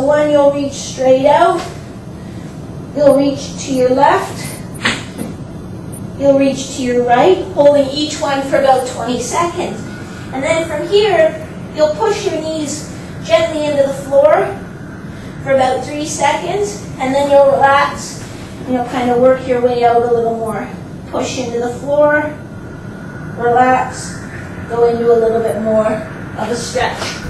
one you'll reach straight out, you'll reach to your left, you'll reach to your right, holding each one for about 20 seconds. And then from here, you'll push your knees gently into the floor for about 3 seconds, and then you'll relax, and you'll kind of work your way out a little more. Push into the floor, relax, go into a little bit more of a stretch.